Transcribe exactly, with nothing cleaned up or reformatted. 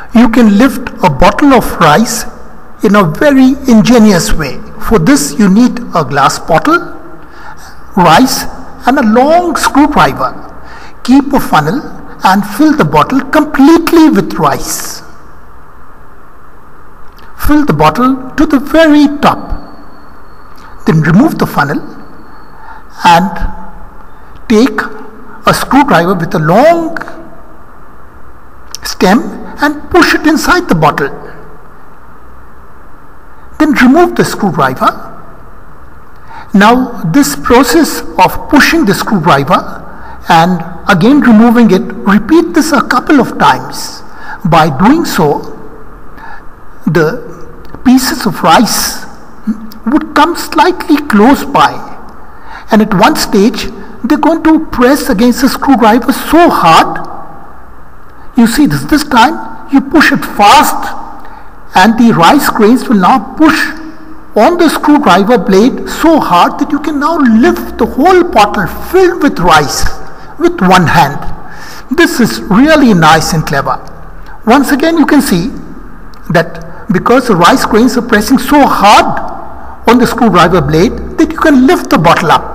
You can lift a bottle of rice in a very ingenious way. For this you need a glass bottle, rice and a long screwdriver. Keep a funnel and fill the bottle completely with rice. Fill the bottle to the very top. Then remove the funnel and take a screwdriver with a long stem and push it inside the bottle. Then remove the screwdriver. Now this process of pushing the screwdriver and again removing it, repeat this a couple of times. By doing so, the pieces of rice would come slightly close by, and at one stage they're going to press against the screwdriver so hard. You see this, this time you push it fast and the rice grains will now push on the screwdriver blade so hard that you can now lift the whole bottle filled with rice with one hand. This is really nice and clever. Once again you can see that because the rice grains are pressing so hard on the screwdriver blade that you can lift the bottle up.